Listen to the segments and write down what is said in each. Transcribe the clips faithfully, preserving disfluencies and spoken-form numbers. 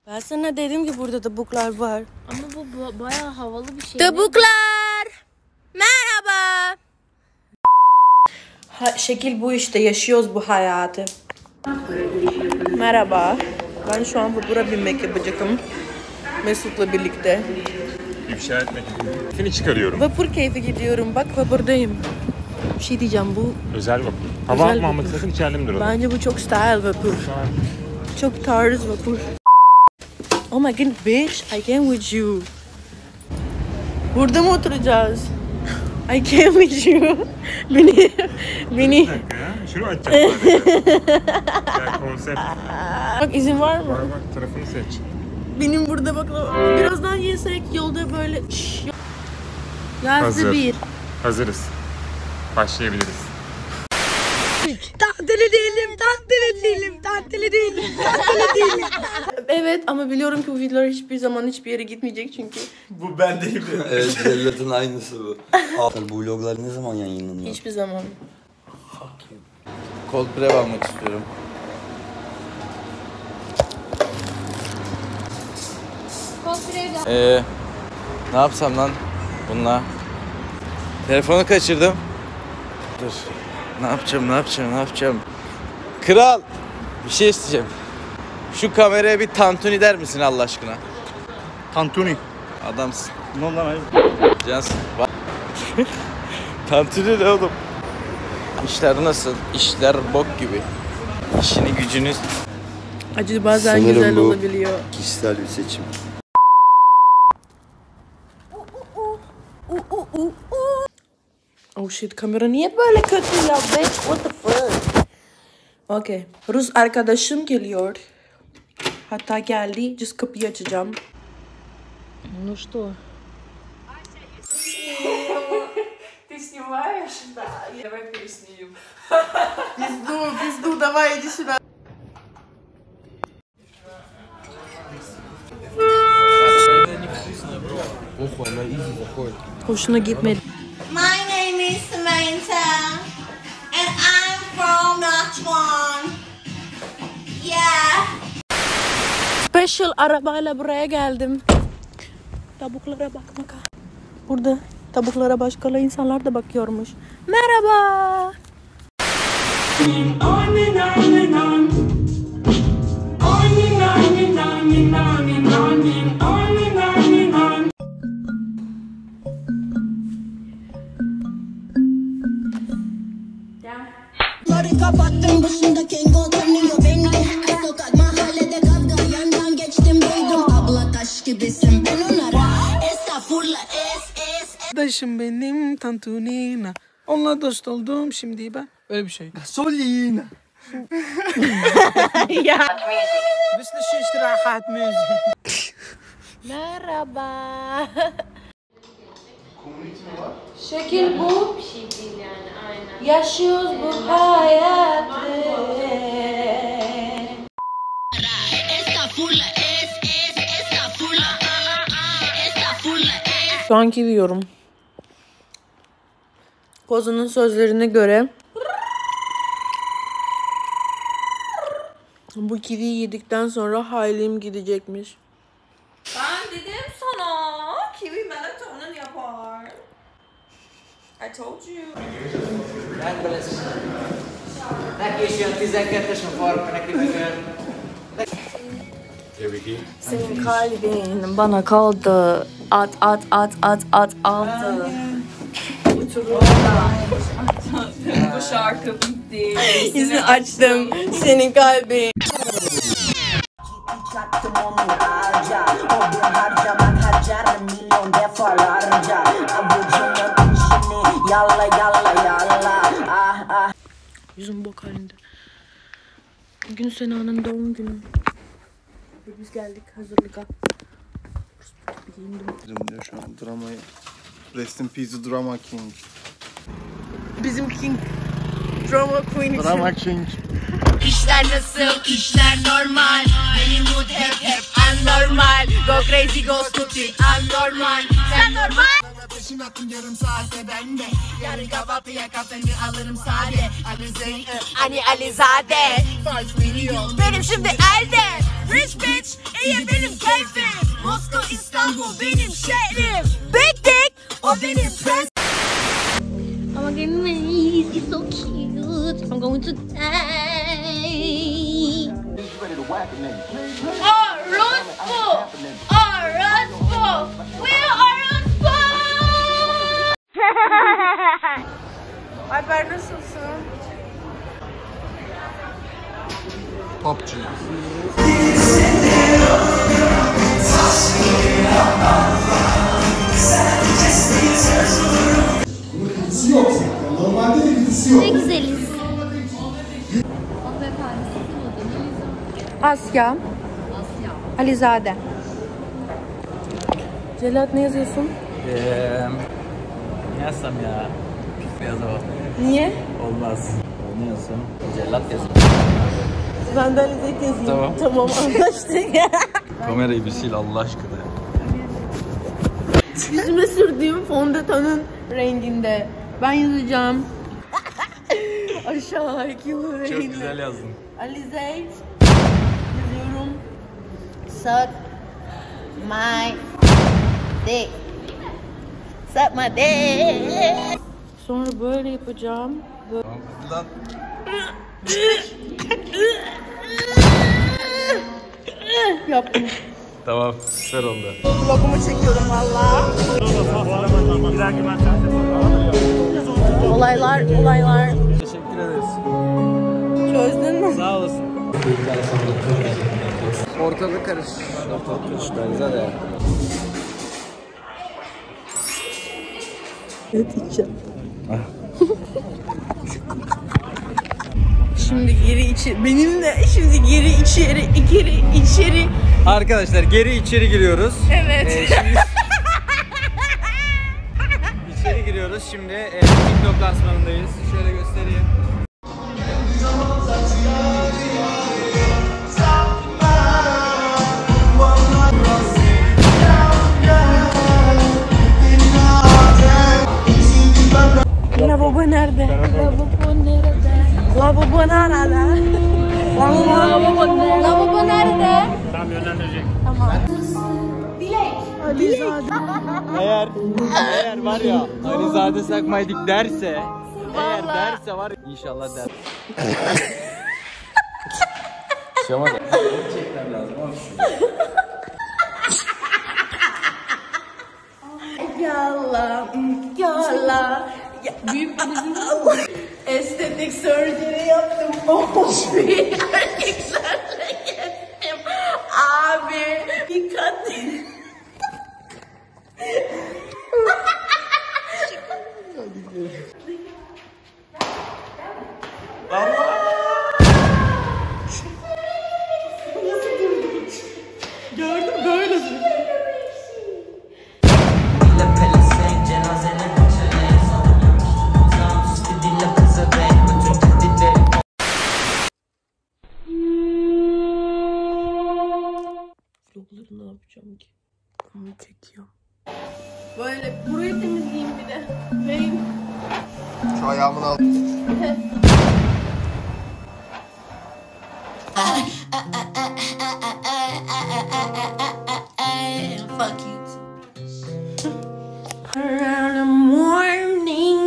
Ben sana dedim ki burada tavuklar var. Ama bu ba- bayağı havalı bir şey. Tavuklar! Merhaba! Ha, şekil bu işte. Yaşıyoruz bu hayatı. Merhaba. Ben şu an vapura binmek yapacağım. Mesut'la birlikte. İfşa etmek. Seni çıkarıyorum. Vapur keyfi gidiyorum. Bak vapurdayım. Bir şey diyeceğim bu. Özel vapur. Hava Özel almamak vapur. sakın içeride duralım. Bence bu çok style vapur. Çok tarz vapur. Oh my god bitch, I came with you. Burada mı oturacağız? I came with you. Beni, beni. Bir dakika ya. Şunu açacağım sadece. Yani konsept. Bak izin var mı? Bak bak tarafını seç. Benim burada bak. Birazdan yesek yolda böyle. Yazdı Hazır. bir. Hazırız. Başlayabiliriz. Tanteli değilim, tanteli değilim, tanteli değilim, tanteli değilim. Evet ama biliyorum ki bu videolar hiçbir zaman hiçbir yere gitmeyecek çünkü. Bu ben değilim. Evet, Cellat'ın aynısı bu. Abi bu vloglar ne zaman yayınlanıyor? Hiçbir zaman. Fuck you. Cold brew almak istiyorum. Eee ne yapsam lan bununla? Telefonu kaçırdım. Dur. Ne yapacağım, ne yapacağım, ne yapacağım? Kral, bir şey isteyeceğim. Şu kameraya bir tantuni der misin Allah aşkına? Tantuni. Adamsın. Ne oldu lan ayıp? Cansın. Tantuni ne oğlum? İşler nasıl? İşler bok gibi. İşini gücünü... Acı bazen Sanırım güzel bu olabiliyor. kişisel bir seçim. Oh shit, kamera niye böyle kötü ya bitch? What the fuck? Okay. Rus arkadaşım geliyor. Hatta geldi. Just kapıyı açacağım. Ну что? Ты снимаешь? Да. Давай переснимем. Пизду, пизду, давай иди сюда. Hoşuna gitmedi. My name is Samantha, and I'm from Nakhon. Yeah. Special arabayla buraya geldim. Tavuklara bakmaka. Burada tavuklara başkaları insanlar da bakıyormuş. Merhaba. Barı kapattım başında Kengo tanıyor beni. Sokak mahallede kavga yandan geçtim duydum. Abla taş gibisin ben onlara. Estağfurullah es es. Arkadaşım benim Tantunina. Onunla dost oldum şimdi ben. Öyle bir şey. Solina. Ya. Biz de şu istirahat müziği. Merhaba. Şekil bu. Bir şey değil yani aynen. Yaşıyoruz bu hayatı. Estağfurullah es es estağfurullah. Estağfurullah es. Şu anki yiyorum. Kozunun sözlerine göre bu kiviyi yedikten sonra halim gidecekmiş. Ben dedim sana. Kiwi melatonin yapar. I told you. Senin kalbin bana kaldı. At at at at at altı. Bu şarkı bitti. İzini açtım. Senin kalbin. Çattım onu harca. O gün harcamak harcar milyon defalarca. Avucumun içini yalla yalla yalla. Ah ah. Yüzüm bok halinde. Bugün Sena'nın doğum günü. Ve biz geldik hazırlığa. Giyindim. Diyor şu an dramayı. Rest in peace Drama King. Bizim King Drama Queen için. Drama King. İşler nasıl? İşler normal. Benim mood hep hep anormal. Go crazy go stupid anormal. Sen normal. Peşin attım yarım saatte bende. Yarın kahvaltıya kafemi alırım sade. Alizade. Hani Alizade. Five milyon. Benim şimdi elde. Rich bitch, iyi benim keyfim. Moskova, İstanbul benim şehrim. Big dick, o benim prens. Oh my goodness, it's so cute. I'm going to die. Orospu! Orospu! We're Orospu! Alper nasılsın? P U B G. Ne güzeliz. Asya. Alizade. Celat ne yazıyorsun? Eee... Ne yazsam ya? Ne yazamam. Niye? Olmaz. Ne yazsam? Cellat yazayım. Ben de Alizade yazayım. Tamam. Tamam anlaştık. Kamerayı bir sil Allah aşkına. Yüzüme sürdüğüm fondötenin renginde. Ben yazacağım. Aşağıdaki bu renginde. Çok güzel yazdın. Alizade yazıyorum. Suck my dick. Suck my dick. Sonra böyle yapacağım. Böyle. Lan. Yaptım. Tamam, süper oldu. Vlogumu çekiyorum valla. Olaylar, olaylar. Teşekkür ederiz. Çözdün mü? Sağ olasın. Ortalık karış. Ortalık karış. Benzer ya. Evet içeceğim. Şimdi geri içeri, benim de şimdi geri içeri, geri içeri. Arkadaşlar geri içeri giriyoruz. Evet. Ee, şimdi... içeri giriyoruz şimdi. E, TikTok lansmanındayız. Şöyle göstereyim. Lavabo nerede? Lavabo nerede? Lavabo nerede? Lavabo nerede? Tam yönlendirecek. Eğer eğer var ya Alizade sakmaydık derse, eğer derse var inşallah der. Şama da. Çekmem lazım abi. Yalla, yalla. Ya, büyük estetik surgery yaptım. Hoş bir estetik surgery yaptım. Abi, dikkat et. Gördüm böyle. Vlogları ne yapacağım ki? Onu çekiyorum. Böyle burayı temizleyeyim bir de. Benim. Şu ayağımını al. Fuck you. Around the morning.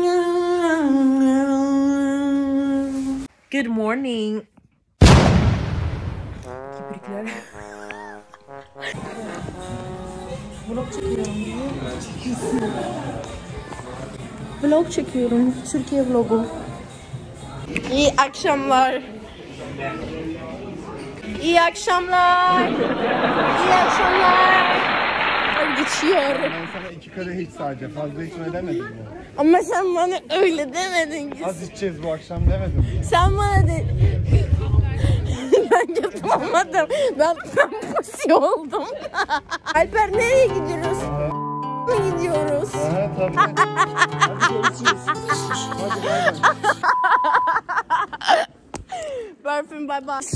Good morning. Kibrikler. Vlog çekiyorum. Vlog çekiyorum. Türkiye vlogu. İyi akşamlar. İyi akşamlar. İyi akşamlar. Geçiyor. Ben sana iki kadeh hiç sadece fazla içme demedim mi? Ama sen bana öyle demedin ki. Az içeceğiz bu akşam demedim mi? Sen bana de... Ben yapamadım. Ben, ben pusi oldum. Alper nereye gidiyoruz? mı gidiyoruz? Ha tabii. Hadi görüşürüz. Hadi bay bay. Berfin bay bay.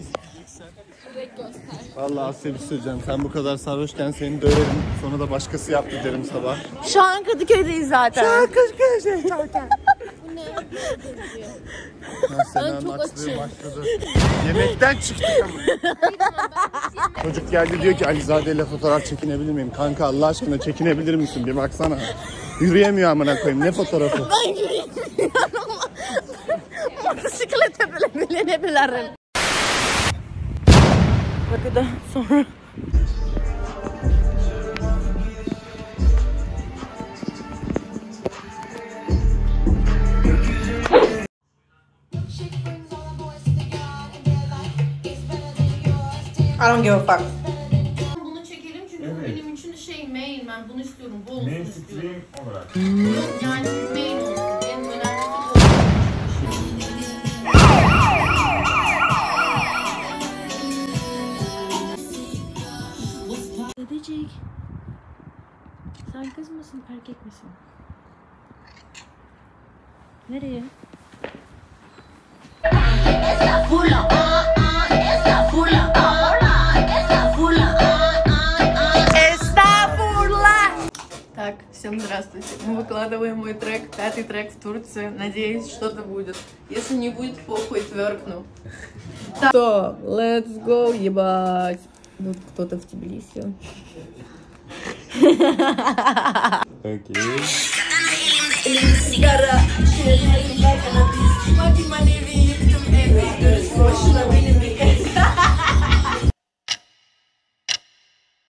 Vallahi Asya bir şey söyleyeceğim. Sen bu kadar sarhoşken seni döverim. Sonra da başkası yaptı derim sabah. Şu an Kadıköy'deyiz zaten. Şu an Kadıköy'deyiz zaten. Sena'nın açlığı başladı. Yemekten çıktık ama. Çocuk geldi diyor ki Alizade ile fotoğraf çekinebilir miyim? Kanka Allah aşkına çekinebilir misin? Bir baksana. Yürüyemiyor amına koyayım. Ne fotoğrafı? Ben yürüyemiyorum. Motosiklete bile binebilirim. Bakıda sonra. I don't give a fuck. Bunu çekelim çünkü bu benim için şey main, ben bunu istiyorum, bu olsun istiyorum. Mainstream olarak. Yok yani main olsun, en önemlisi bu. Dedecik. Sen kız mısın, erkek misin? Nereye? Так, всем здравствуйте. Мы выкладываем мой трек, пятый трек в Турции. Надеюсь, что-то будет. Если не будет, похуй, тверкну. Что? Let's go, ебать. Тут кто-то в Тбилиси. Окей. Сигара,